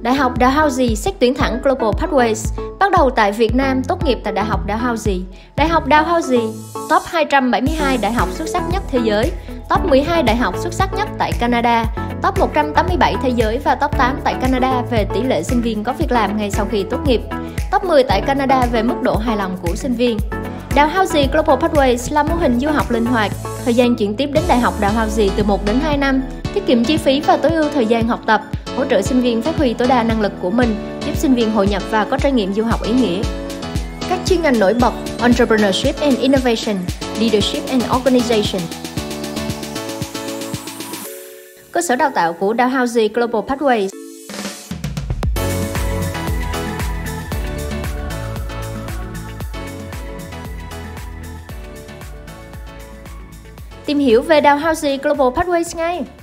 Đại học Dalhousie xét tuyển thẳng Global Pathways, bắt đầu tại Việt Nam, tốt nghiệp tại Đại học Dalhousie. Đại học Dalhousie, top 272 đại học xuất sắc nhất thế giới, top 12 đại học xuất sắc nhất tại Canada, top 187 thế giới và top 8 tại Canada về tỷ lệ sinh viên có việc làm ngay sau khi tốt nghiệp, top 10 tại Canada về mức độ hài lòng của sinh viên. Dalhousie Global Pathways là mô hình du học linh hoạt, thời gian chuyển tiếp đến Đại học Dalhousie từ 1 đến 2 năm, tiết kiệm chi phí và tối ưu thời gian học tập, hỗ trợ sinh viên phát huy tối đa năng lực của mình, giúp sinh viên hội nhập và có trải nghiệm du học ý nghĩa. Các chuyên ngành nổi bật: Entrepreneurship and Innovation, Leadership and Organization. Cơ sở đào tạo của Dalhousie Global Pathways. Tìm hiểu về Dalhousie Global Pathways ngay!